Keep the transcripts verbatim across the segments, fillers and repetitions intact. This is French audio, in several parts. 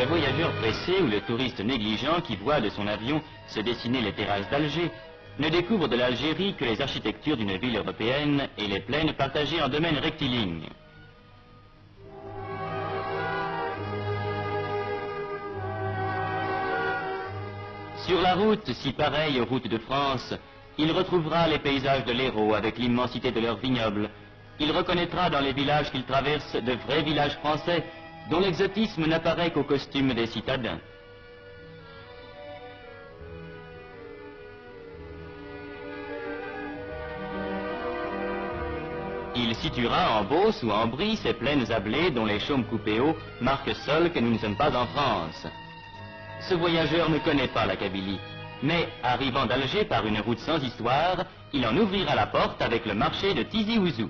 le voyageur pressé ou le touriste négligent qui voit de son avion se dessiner les terrasses d'Alger ne découvre de l'Algérie que les architectures d'une ville européenne et les plaines partagées en domaines rectilignes. Sur la route, si pareille aux routes de France, il retrouvera les paysages de l'Hérault avec l'immensité de leurs vignobles. Il reconnaîtra dans les villages qu'il traverse de vrais villages français dont l'exotisme n'apparaît qu'au costume des citadins. Il situera en Beauce ou en Brie ces plaines ablées dont les chaumes coupés hauts marquent seuls que nous ne sommes pas en France. Ce voyageur ne connaît pas la Kabylie, mais arrivant d'Alger par une route sans histoire, il en ouvrira la porte avec le marché de Tizi Ouzou.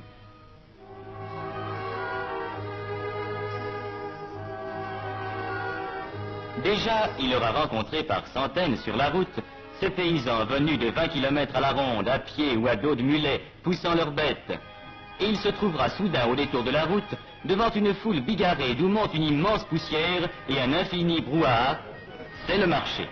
Déjà, il aura rencontré par centaines sur la route ces paysans venus de vingt kilomètres à la ronde, à pied ou à dos de mulet, poussant leurs bêtes. Et il se trouvera soudain au détour de la route, devant une foule bigarrée d'où monte une immense poussière et un infini brouhaha. C'est le marché.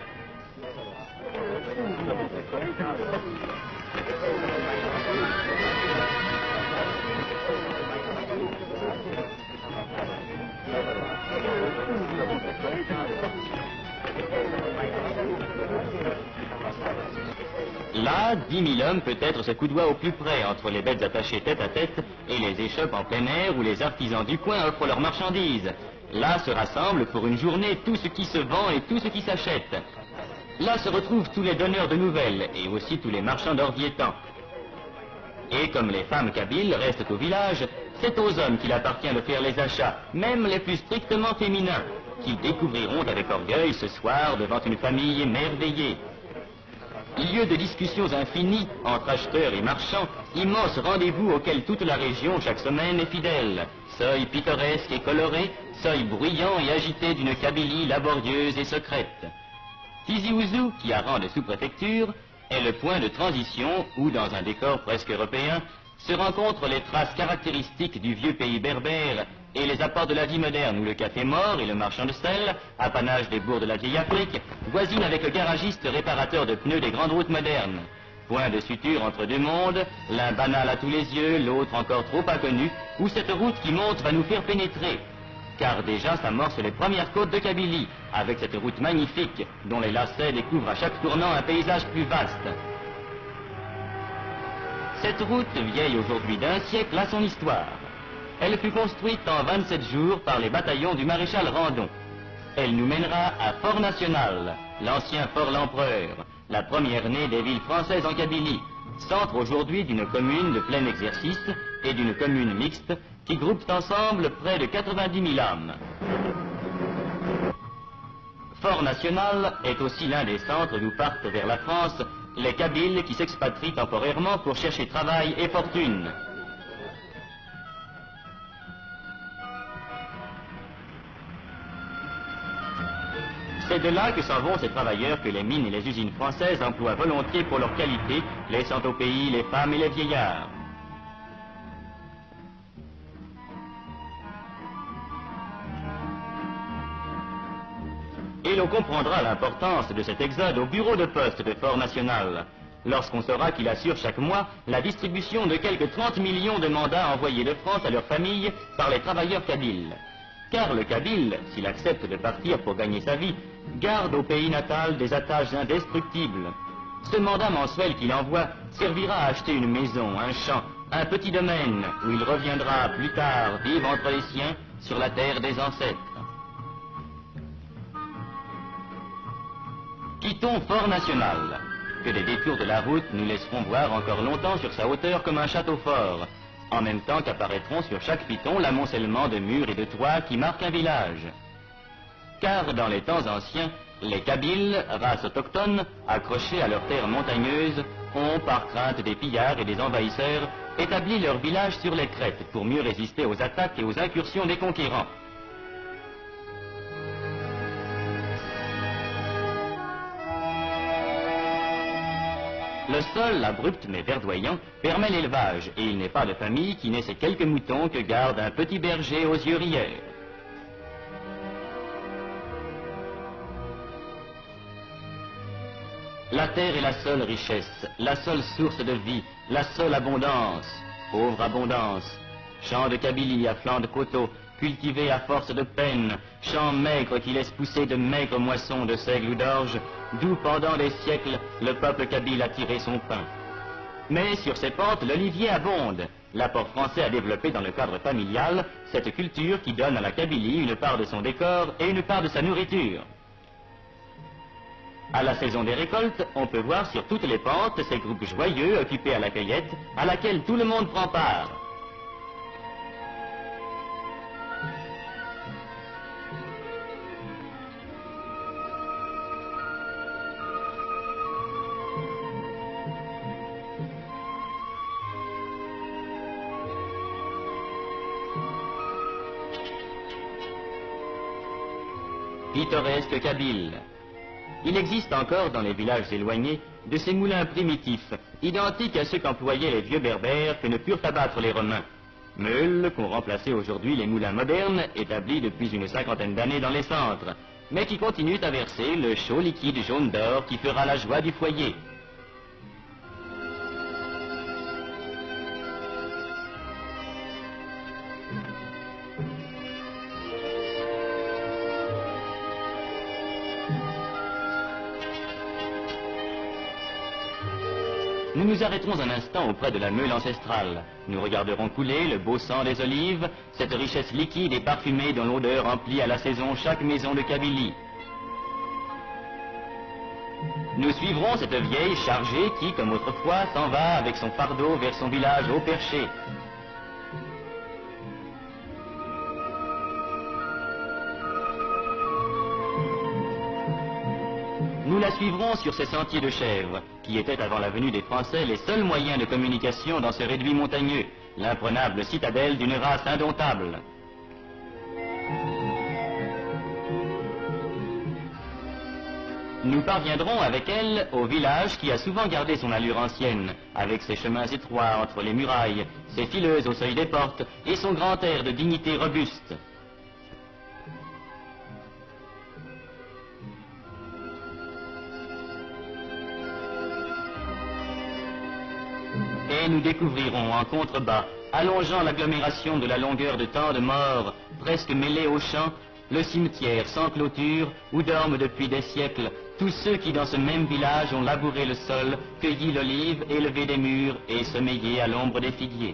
Là, dix mille hommes peut-être se coudoient au plus près entre les bêtes attachées tête à tête et les échoppes en plein air où les artisans du coin offrent leurs marchandises. Là se rassemble pour une journée tout ce qui se vend et tout ce qui s'achète. Là se retrouvent tous les donneurs de nouvelles et aussi tous les marchands d'orviétans. Et comme les femmes kabyles restent au village, c'est aux hommes qu'il appartient de faire les achats, même les plus strictement féminins, qu'ils découvriront avec orgueil ce soir devant une famille émerveillée. Lieu de discussions infinies entre acheteurs et marchands, immense rendez-vous auquel toute la région chaque semaine est fidèle. Seuil pittoresque et coloré, seuil bruyant et agité d'une Kabylie laborieuse et secrète. Tizi Ouzou, qui a rang de sous-préfecture, est le point de transition où, dans un décor presque européen, se rencontrent les traces caractéristiques du vieux pays berbère et les apports de la vie moderne où le café mort et le marchand de sel, apanage des bourgs de la vieille Afrique, voisinent avec le garagiste réparateur de pneus des grandes routes modernes. Point de suture entre deux mondes, l'un banal à tous les yeux, l'autre encore trop inconnu, où cette route qui monte va nous faire pénétrer. Car déjà s'amorcent les premières côtes de Kabylie, avec cette route magnifique, dont les lacets découvrent à chaque tournant un paysage plus vaste. Cette route, vieille aujourd'hui d'un siècle, a son histoire. Elle fut construite en vingt-sept jours par les bataillons du maréchal Randon. Elle nous mènera à Fort National, l'ancien Fort l'Empereur, la première née des villes françaises en Kabylie, centre aujourd'hui d'une commune de plein exercice et d'une commune mixte qui groupent ensemble près de quatre-vingt-dix mille âmes. Fort National est aussi l'un des centres d'où partent vers la France les Kabyles qui s'expatrient temporairement pour chercher travail et fortune. C'est de là que s'en vont ces travailleurs que les mines et les usines françaises emploient volontiers pour leur qualité, laissant au pays les femmes et les vieillards. Et l'on comprendra l'importance de cet exode au bureau de poste de Fort National, lorsqu'on saura qu'il assure chaque mois la distribution de quelques trente millions de mandats envoyés de France à leurs familles par les travailleurs kabyles. Car le kabyle, s'il accepte de partir pour gagner sa vie, garde au pays natal des attaches indestructibles. Ce mandat mensuel qu'il envoie servira à acheter une maison, un champ, un petit domaine, où il reviendra plus tard vivre entre les siens sur la terre des ancêtres. Quittons Fort National, que des détours de la route nous laisseront voir encore longtemps sur sa hauteur comme un château fort, en même temps qu'apparaîtront sur chaque piton l'amoncellement de murs et de toits qui marquent un village. Car dans les temps anciens, les Kabyles, race autochtone, accrochés à leurs terres montagneuses, ont, par crainte des pillards et des envahisseurs, établi leur village sur les crêtes pour mieux résister aux attaques et aux incursions des conquérants. Le sol, abrupt mais verdoyant, permet l'élevage, et il n'est pas de famille qui n'ait ces quelques moutons que garde un petit berger aux yeux rieurs. La terre est la seule richesse, la seule source de vie, la seule abondance. Pauvre abondance. Champs de Kabylie à flanc de coteaux, cultivés à force de peine, champs maigres qui laissent pousser de maigres moissons de seigle ou d'orge, d'où pendant des siècles le peuple kabyle a tiré son pain. Mais sur ces pentes, l'olivier abonde. L'apport français a développé dans le cadre familial cette culture qui donne à la Kabylie une part de son décor et une part de sa nourriture. À la saison des récoltes, on peut voir sur toutes les pentes ces groupes joyeux occupés à la cueillette, à laquelle tout le monde prend part. Pittoresque Kabyle. Il existe encore dans les villages éloignés de ces moulins primitifs, identiques à ceux qu'employaient les vieux berbères que ne purent abattre les Romains. Meules qu'ont remplacé aujourd'hui les moulins modernes, établis depuis une cinquantaine d'années dans les centres, mais qui continuent à verser le chaud liquide jaune d'or qui fera la joie du foyer. Nous nous arrêterons un instant auprès de la meule ancestrale. Nous regarderons couler le beau sang des olives, cette richesse liquide et parfumée dont l'odeur emplit à la saison chaque maison de Kabylie. Nous suivrons cette vieille chargée qui, comme autrefois, s'en va avec son fardeau vers son village haut perché. Nous la suivrons sur ces sentiers de chèvres, qui étaient avant la venue des Français les seuls moyens de communication dans ce réduit montagneux, l'imprenable citadelle d'une race indomptable. Nous parviendrons avec elle au village qui a souvent gardé son allure ancienne, avec ses chemins étroits entre les murailles, ses fileuses au seuil des portes et son grand air de dignité robuste. Et nous découvrirons en contrebas, allongeant l'agglomération de la longueur de tant de morts, presque mêlés aux champs, le cimetière sans clôture où dorment depuis des siècles tous ceux qui dans ce même village ont labouré le sol, cueilli l'olive, élevé des mûres et sommeillé à l'ombre des figuiers.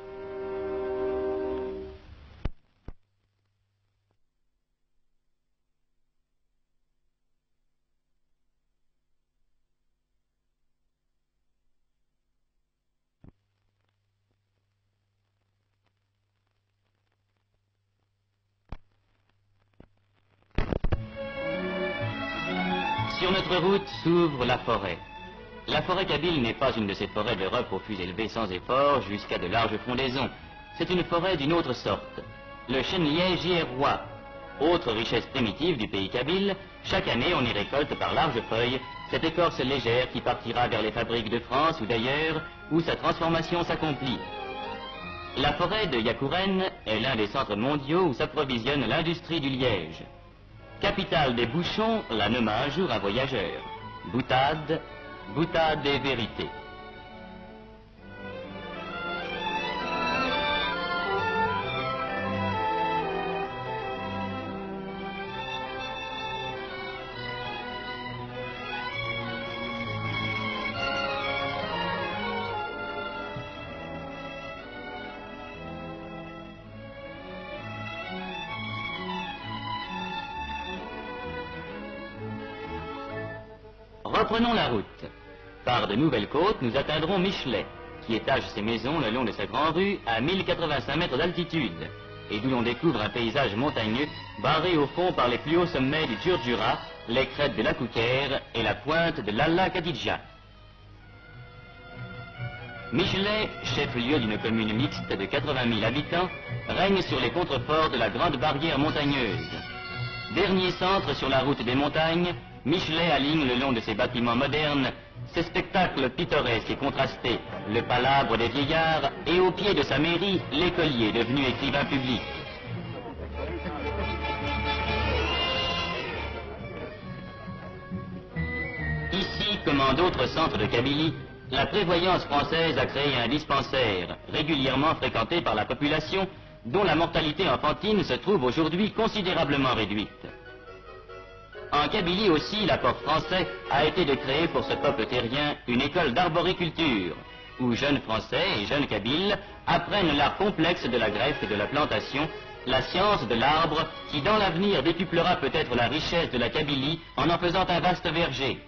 Sur notre route s'ouvre la forêt. La forêt kabyle n'est pas une de ces forêts d'Europe aux fûts élevés sans effort jusqu'à de larges frondaisons. C'est une forêt d'une autre sorte. Le chêne-liège y est roi. Autre richesse primitive du pays kabyle, chaque année on y récolte par larges feuilles cette écorce légère qui partira vers les fabriques de France ou d'ailleurs où sa transformation s'accomplit. La forêt de Yakouren est l'un des centres mondiaux où s'approvisionne l'industrie du liège. Capitale des bouchons, la nomma un jour un voyageur. Boutade, boutade des vérités. Reprenons la route. Par de nouvelles côtes, nous atteindrons Michelet, qui étage ses maisons le long de sa grande rue à mille quatre-vingt-cinq mètres d'altitude, et d'où l'on découvre un paysage montagneux barré au fond par les plus hauts sommets du Djurdjura, les crêtes de la Kouker et la pointe de l'Alla Khadidja. Michelet, chef-lieu d'une commune mixte de quatre-vingt mille habitants, règne sur les contreforts de la grande barrière montagneuse. Dernier centre sur la route des montagnes, Michelet aligne le long de ses bâtiments modernes ses spectacles pittoresques et contrastés, le palabre des vieillards et au pied de sa mairie, l'écolier devenu écrivain public. Ici commence dans d'autres centres de Kabylie, la prévoyance française a créé un dispensaire régulièrement fréquenté par la population, dont la mortalité enfantine se trouve aujourd'hui considérablement réduite. En Kabylie aussi, l'apport français a été de créer pour ce peuple terrien une école d'arboriculture, où jeunes Français et jeunes Kabyles apprennent l'art complexe de la greffe et de la plantation, la science de l'arbre qui dans l'avenir décuplera peut-être la richesse de la Kabylie en en faisant un vaste verger.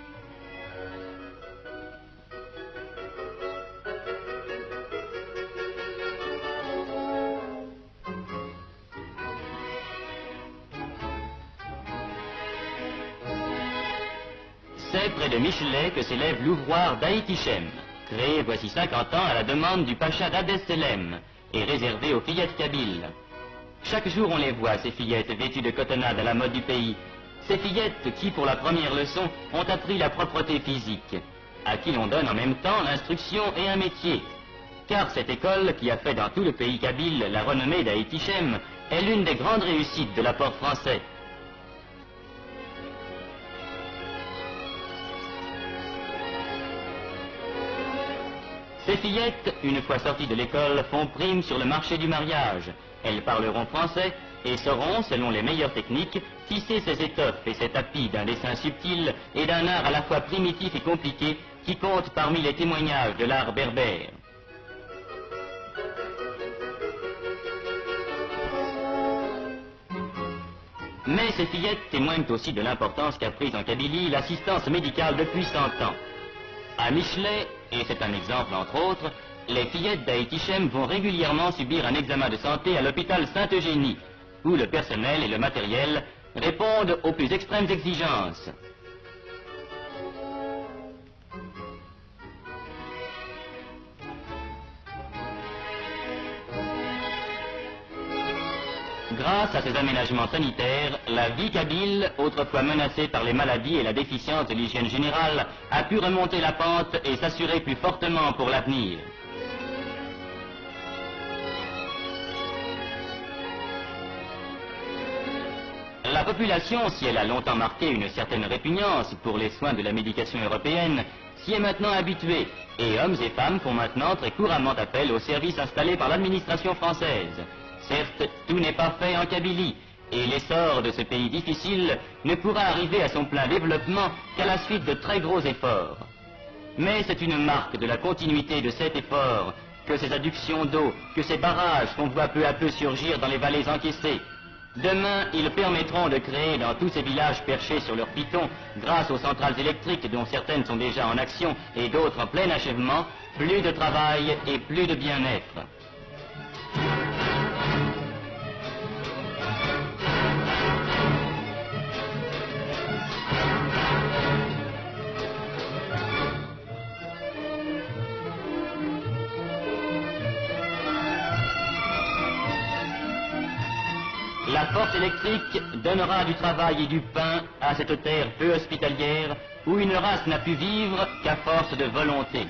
C'est près de Michelet que s'élève l'ouvroir d'Aïtichem, créé voici cinquante ans à la demande du pacha d'Adesselem et réservé aux fillettes kabyles. Chaque jour on les voit, ces fillettes vêtues de cotonnade à la mode du pays, ces fillettes qui, pour la première leçon, ont appris la propreté physique, à qui l'on donne en même temps l'instruction et un métier. Car cette école, qui a fait dans tout le pays kabyle la renommée d'Aïtichem, est l'une des grandes réussites de l'apport français. Ces fillettes, une fois sorties de l'école, font prime sur le marché du mariage. Elles parleront français et sauront, selon les meilleures techniques, tisser ces étoffes et ces tapis d'un dessin subtil et d'un art à la fois primitif et compliqué qui compte parmi les témoignages de l'art berbère. Mais ces fillettes témoignent aussi de l'importance qu'a prise en Kabylie l'assistance médicale depuis cent ans. À Michelet, et c'est un exemple entre autres, les fillettes d'Aïtichem vont régulièrement subir un examen de santé à l'hôpital Sainte-Eugénie, où le personnel et le matériel répondent aux plus extrêmes exigences. Grâce à ces aménagements sanitaires, la vie kabyle, autrefois menacée par les maladies et la déficience de l'hygiène générale, a pu remonter la pente et s'assurer plus fortement pour l'avenir. La population, si elle a longtemps marqué une certaine répugnance pour les soins de la médication européenne, s'y est maintenant habituée, et hommes et femmes font maintenant très couramment appel aux services installés par l'administration française. Certes, tout n'est pas fait en Kabylie, et l'essor de ce pays difficile ne pourra arriver à son plein développement qu'à la suite de très gros efforts. Mais c'est une marque de la continuité de cet effort que ces adductions d'eau, que ces barrages qu'on voit peu à peu surgir dans les vallées encaissées. Demain, ils permettront de créer dans tous ces villages perchés sur leurs pitons, grâce aux centrales électriques dont certaines sont déjà en action et d'autres en plein achèvement, plus de travail et plus de bien-être. La force électrique donnera du travail et du pain à cette terre peu hospitalière où une race n'a pu vivre qu'à force de volonté.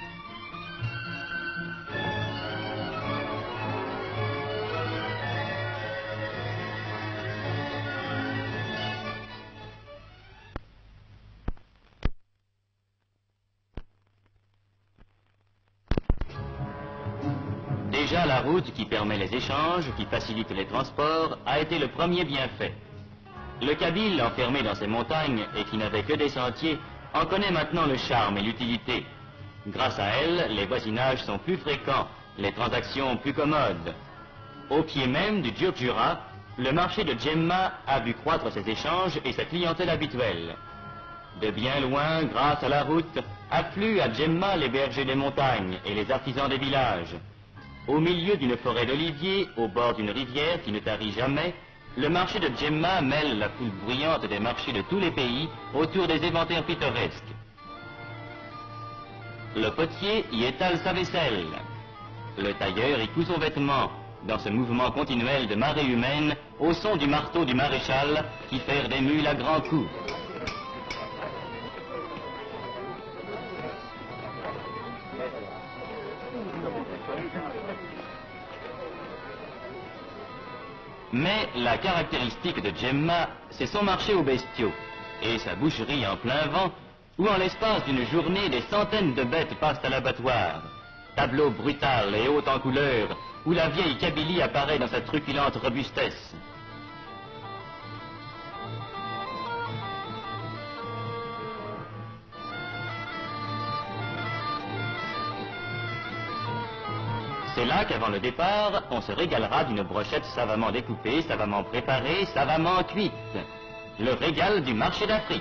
Déjà, la route qui permet les échanges, qui facilite les transports, a été le premier bienfait. Le Kabyle, enfermé dans ses montagnes et qui n'avait que des sentiers, en connaît maintenant le charme et l'utilité. Grâce à elle, les voisinages sont plus fréquents, les transactions plus commodes. Au pied même du Djurdjura, le marché de Djemma a vu croître ses échanges et sa clientèle habituelle. De bien loin, grâce à la route, affluent à Djemma les bergers des montagnes et les artisans des villages. Au milieu d'une forêt d'oliviers, au bord d'une rivière qui ne tarit jamais, le marché de Djemma mêle la foule bruyante des marchés de tous les pays autour des éventaires pittoresques. Le potier y étale sa vaisselle. Le tailleur y coud son vêtement, dans ce mouvement continuel de marée humaine, au son du marteau du maréchal qui fait des mules à grands coups. Mais la caractéristique de Djemma, c'est son marché aux bestiaux et sa boucherie en plein vent où en l'espace d'une journée des centaines de bêtes passent à l'abattoir. Tableau brutal et haut en couleur, où la vieille Kabylie apparaît dans sa truculente robustesse. C'est là qu'avant le départ, on se régalera d'une brochette savamment découpée, savamment préparée, savamment cuite. Le régal du marché d'Afrique.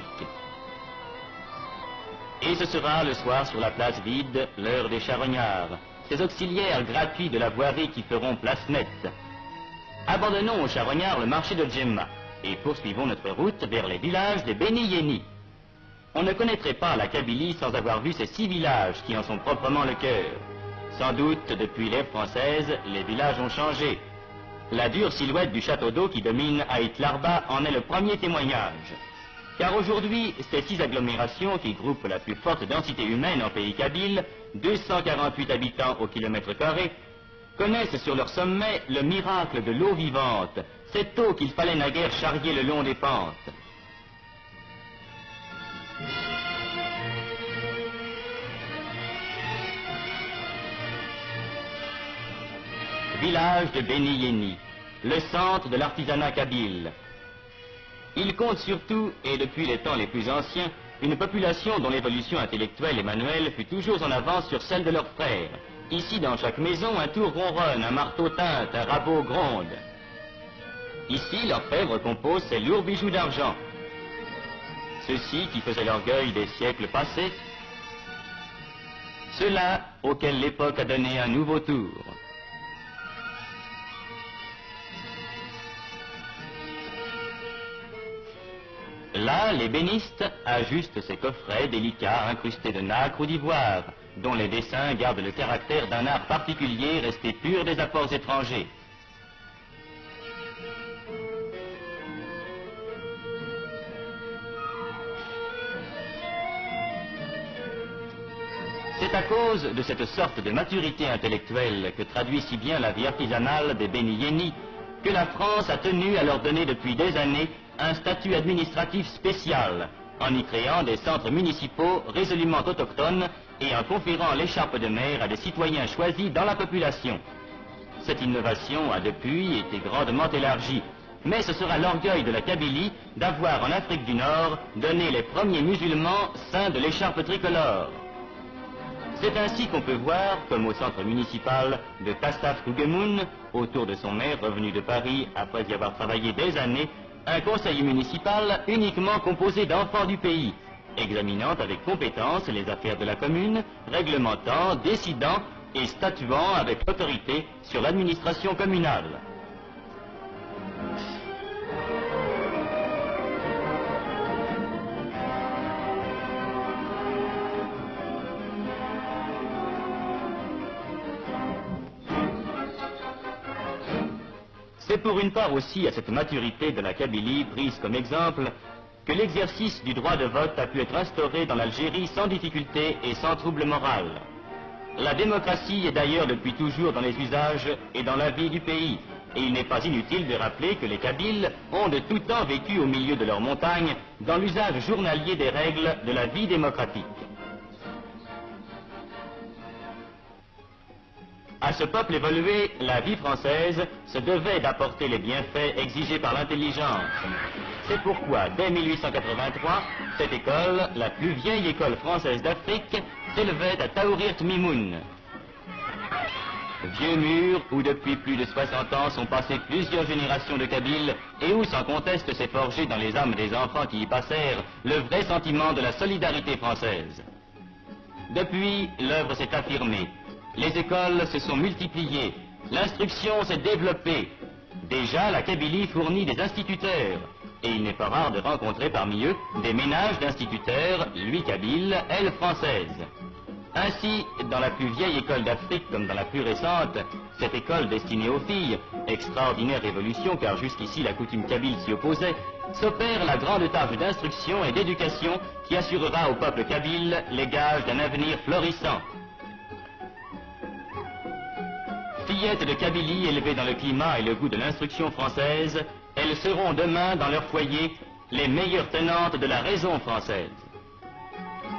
Et ce sera le soir sur la place vide, l'heure des charognards, ces auxiliaires gratuits de la voirie qui feront place nette. Abandonnons aux charognards le marché de Djemma et poursuivons notre route vers les villages des Beni Yeni. On ne connaîtrait pas la Kabylie sans avoir vu ces six villages qui en sont proprement le cœur. Sans doute, depuis l'ère française, les villages ont changé. La dure silhouette du château d'eau qui domine Haït Larba en est le premier témoignage. Car aujourd'hui, ces six agglomérations qui groupent la plus forte densité humaine en pays kabyle, deux cent quarante-huit habitants au kilomètre carré, connaissent sur leur sommet le miracle de l'eau vivante, cette eau qu'il fallait naguère charrier le long des pentes. Village de Beni Yeni, le centre de l'artisanat kabyle. Il compte surtout, et depuis les temps les plus anciens, une population dont l'évolution intellectuelle et manuelle fut toujours en avance sur celle de leurs frères. Ici, dans chaque maison, un tour ronronne, un marteau teinte, un rabot gronde. Ici, l'orfèvre compose ses lourds bijoux d'argent. Ceux-ci qui faisaient l'orgueil des siècles passés, ceux-là auxquels l'époque a donné un nouveau tour. Là, l'ébéniste ajuste ses coffrets délicats incrustés de nacre ou d'ivoire, dont les dessins gardent le caractère d'un art particulier resté pur des apports étrangers. C'est à cause de cette sorte de maturité intellectuelle que traduit si bien la vie artisanale des Beni Yeni que la France a tenu à leur donner depuis des années un statut administratif spécial, en y créant des centres municipaux résolument autochtones et en conférant l'écharpe de mer à des citoyens choisis dans la population. Cette innovation a depuis été grandement élargie, mais ce sera l'orgueil de la Kabylie d'avoir en Afrique du Nord donné les premiers musulmans saints de l'écharpe tricolore. C'est ainsi qu'on peut voir, comme au centre municipal de Kastaf Kougemoun, autour de son maire revenu de Paris après y avoir travaillé des années, un conseil municipal uniquement composé d'enfants du pays, examinant avec compétence les affaires de la commune, réglementant, décidant et statuant avec autorité sur l'administration communale. C'est pour une part aussi à cette maturité de la Kabylie prise comme exemple que l'exercice du droit de vote a pu être instauré dans l'Algérie sans difficulté et sans trouble moral. La démocratie est d'ailleurs depuis toujours dans les usages et dans la vie du pays, et il n'est pas inutile de rappeler que les Kabyles ont de tout temps vécu au milieu de leurs montagnes dans l'usage journalier des règles de la vie démocratique. À ce peuple évolué, la vie française se devait d'apporter les bienfaits exigés par l'intelligence. C'est pourquoi, dès mille huit cent quatre-vingt-trois, cette école, la plus vieille école française d'Afrique, s'élevait à Taourirt Mimoun. Vieux mur où depuis plus de soixante ans sont passées plusieurs générations de Kabyles et où sans conteste s'est forgé dans les âmes des enfants qui y passèrent le vrai sentiment de la solidarité française. Depuis, l'œuvre s'est affirmée. Les écoles se sont multipliées, l'instruction s'est développée. Déjà, la Kabylie fournit des instituteurs, et il n'est pas rare de rencontrer parmi eux des ménages d'instituteurs, lui kabyle, elle française. Ainsi, dans la plus vieille école d'Afrique comme dans la plus récente, cette école destinée aux filles, extraordinaire révolution car jusqu'ici la coutume kabyle s'y opposait, s'opère la grande tâche d'instruction et d'éducation qui assurera au peuple kabyle les gages d'un avenir florissant. Fillettes de Kabylie élevées dans le climat et le goût de l'instruction française, elles seront demain dans leur foyer les meilleures tenantes de la raison française.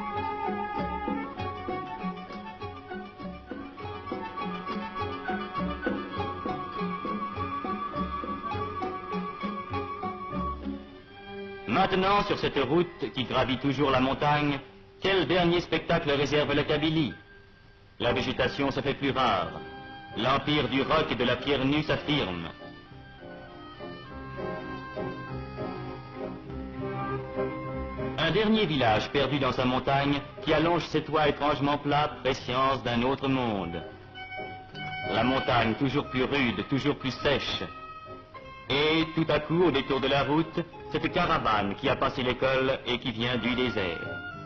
Maintenant, sur cette route qui gravit toujours la montagne, quel dernier spectacle réserve le Kabylie? La végétation se fait plus rare. L'empire du roc et de la pierre nue s'affirme. Un dernier village perdu dans sa montagne qui allonge ses toits étrangement plats, prescience d'un autre monde. La montagne toujours plus rude, toujours plus sèche. Et tout à coup, au détour de la route, cette caravane qui a passé l'école et qui vient du désert.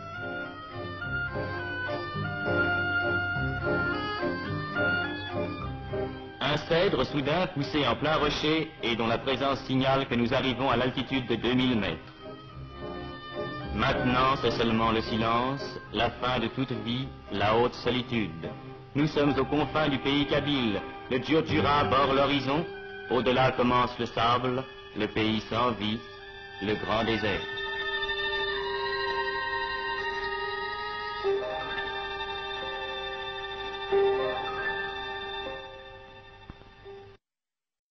Un cèdre soudain poussé en plein rocher et dont la présence signale que nous arrivons à l'altitude de deux mille mètres. Maintenant, c'est seulement le silence, la fin de toute vie, la haute solitude. Nous sommes aux confins du pays kabyle, le Djurdjura bord l'horizon, au-delà commence le sable, le pays sans vie, le grand désert.